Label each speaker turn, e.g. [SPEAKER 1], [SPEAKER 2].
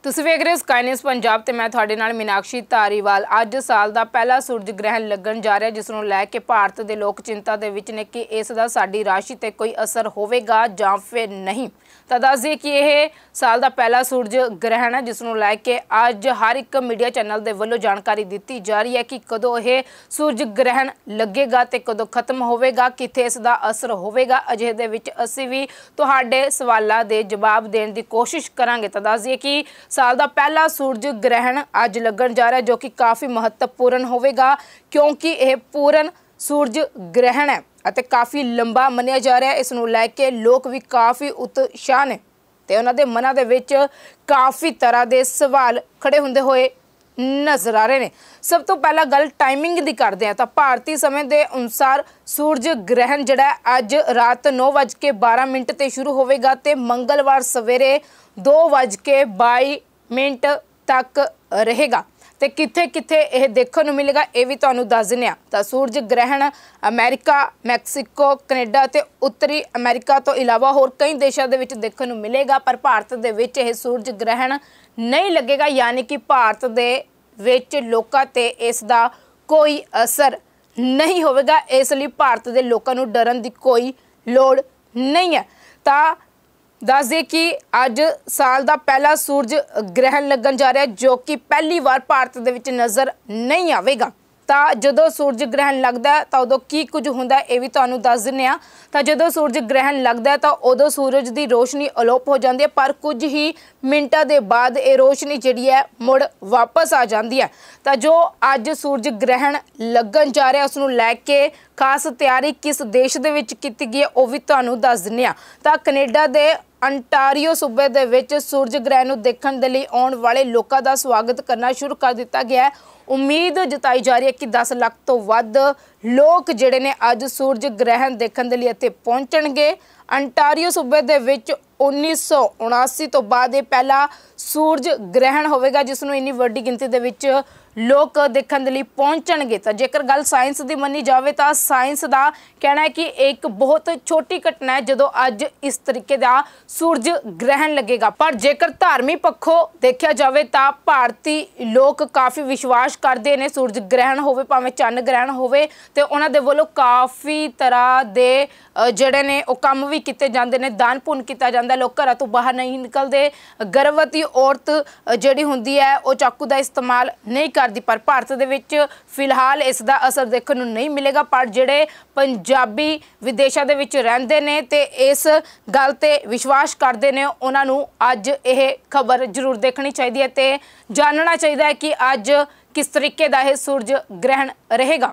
[SPEAKER 1] ਤੁਸੀਂ ਵੇਖ ਰਹੇ ਹੋ ਸਕਾਈ ਨਿਊਜ਼ ਪੰਜਾਬ ਤੇ ਮੈਂ ਤੁਹਾਡੇ ਨਾਲ ਮੀਨਾਕਸ਼ੀ ਧਾਰੀਵਾਲ। ਅੱਜ ਸਾਲ ਦਾ ਪਹਿਲਾ ਸੂਰਜ ਗ੍ਰਹਿਣ ਲੱਗਣ ਜਾ ਰਿਹਾ, ਜਿਸ ਨੂੰ ਲੈ ਕੇ ਭਾਰਤ ਦੇ ਲੋਕ ਚਿੰਤਾ ਦੇ ਵਿੱਚ ਨੇ ਕਿ ਇਸ ਦਾ ਸਾਡੀ ਰਾਸ਼ੀ ਤੇ ਕੋਈ ਅਸਰ ਹੋਵੇਗਾ ਜਾਂ ਫਿਰ ਨਹੀਂ। ਤਾਂ ਦੱਸ ਦਈਏ ਕਿ ਇਹ ਸਾਲ ਦਾ ਪਹਿਲਾ ਸੂਰਜ ਗ੍ਰਹਿਣ ਹੈ, ਜਿਸ ਨੂੰ ਲੈ ਕੇ ਅੱਜ ਹਰ ਇੱਕ ਮੀਡੀਆ ਚੈਨਲ ਦੇ ਵੱਲੋਂ ਜਾਣਕਾਰੀ ਦਿੱਤੀ ਜਾ ਰਹੀ ਹੈ ਕਿ ਕਦੋਂ ਇਹ ਸੂਰਜ ਗ੍ਰਹਿਣ ਲੱਗੇਗਾ ਤੇ ਕਦੋਂ ਖਤਮ ਹੋਵੇਗਾ, ਕਿੱਥੇ ਇਸ ਦਾ ਅਸਰ ਹੋਵੇਗਾ। ਅਜਿਹੇ ਦੇ ਵਿੱਚ ਅਸੀਂ ਵੀ ਤੁਹਾਡੇ ਸਵਾਲਾਂ ਦੇ ਜਵਾਬ ਦੇਣ ਦੀ ਕੋਸ਼ਿਸ਼ ਕਰਾਂਗੇ। ਤਾਂ ਦੱਸ ਦਈਏ ਕਿ साल का पहला सूरज ग्रहण अज लगन जा रहा है, जो कि काफ़ी महत्वपूर्ण होगा क्योंकि यह पूर्ण सूरज ग्रहण है और काफ़ी लंबा मनिया जा रहा है। इस नूं लैके लोग भी काफ़ी उत्साह ने ते उन्हां दे मनां दे विच काफ़ी तरह के सवाल खड़े हुंदे होए नज़र आ रहे हैं। सब तो पहला गल टाइमिंग की करते हैं। तो भारतीय समय के अनुसार सूरज ग्रहण जिहड़ा अज रात 9:12 ते शुरू होवेगा ते मंगलवार सवेरे 2:22 तक रहेगा। तो कित्थे कित्थे यह देखने को मिलेगा ये भी तुहानूं दस दिंदे हां। तां सूरज ग्रहण अमेरिका, मैक्सीको, कनेडा ते उत्तरी अमेरिका तो इलावा होर कई देशों के विच देखने को मिलेगा, पर भारत दे विच यह सूरज ग्रहण नहीं लगेगा, यानी कि भारत दे विच लोकां ते इस दा कोई असर नहीं होवेगा। इसलिए भारत दे लोकां नूं डरन दी कोई लोड़ नहीं है। तां दस दे कि अज साल का पहला सूरज ग्रहण लगन जा रहा है, जो कि पहली बार भारत दे विच नज़र नहीं आवेगा। तो जदों सूरज ग्रहण लगता है तो उदों की कुछ होंदा है, ये भी तुहानूं दस दिंदे हां। तो जदों सूरज ग्रहण लगता है तो उदों सूरज की रोशनी अलोप हो जाती है, पर कुछ ही मिनटां दे बाद ये रोशनी जिहड़ी है मुड़ वापस आ जाती है। तो जो अज सूरज ग्रहण लगन जा रहा है उसनूं लैके खास तैयारी किस देश दे विच कीती गई है वो भी तुहानूं दस दिंदे हां। तो कनेडा दे अंटारियो सूबे दे विच सूरज ग्रहण नूं देखण दे लई आउण वाले लोकां दा स्वागत करना शुरू कर दिता गया है। उम्मीद जताई जा रही है कि 10 लाख तो वध लोग जिहड़े ने अज सूरज ग्रहण देखण दे लई इत्थे पहुंचणगे। अंटारियो सूबे दे विच 1979 तो बाद पहला सूरज ग्रहण होवेगा, जिसनूं इन्नी वड्डी गिनती दे विच लोग देखण दे लई पहुंचणगे। तो जेकर गल साइंस की मनी जाए तो साइंस का कहना है कि एक बहुत छोटी घटना है जदों अज इस तरीके का सूरज ग्रहण लगेगा। पर जेकर धार्मिक पक्षों देखा जाए तो भारतीय लोग काफ़ी विश्वास करते हैं सूरज ग्रहण होवे भावें चंद ग्रहण होवे, तो उन्हां दे वल्लों काफ़ी तरह के जिहड़े ने वो काम भी किए जाते हैं, दान पुण्य किया जाता है, लोग घरों तो बाहर नहीं निकलते, गर्भवती औरत जिहड़ी हुंदी है वो चाकू का इस्तेमाल नहीं करती। पर भारत दे विच फिलहाल इसका असर देखने को नहीं मिलेगा। पर जिहड़े पंजाबी विदेशों दे विच रहिंदे ने ते इस गल ते विश्वास करते हैं, उन्हां नूं अज यह खबर जरूर देखनी चाहिए ते जानना चाहिए कि अज किस तरीके का यह सूरज ग्रहण रहेगा।